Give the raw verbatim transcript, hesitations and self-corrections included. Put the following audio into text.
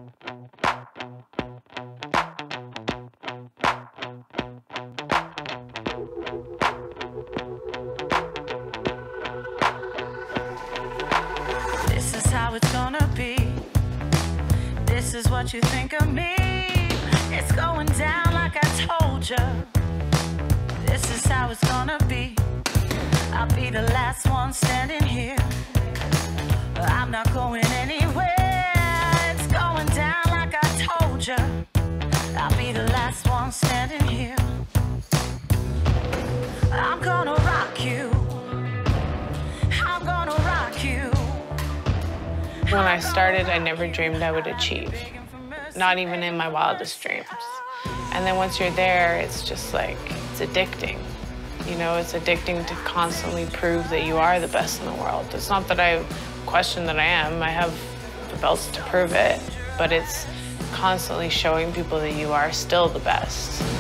This is how it's gonna be. This is what you think of me. It's going down like I told you. This is how it's gonna be. I'll be the last one standing here. I'm not going anywhere. It's going down like I told you. I'll be the last one standing here. I'm gonna rock you. I'm gonna rock you. When I started, I never dreamed I would achieve. Not even in my wildest dreams. And then once you're there, it's just like, it's addicting. You know, it's addicting to constantly prove that you are the best in the world. It's not that I question that I am. I have the belts to prove it. But it's constantly showing people that you are still the best.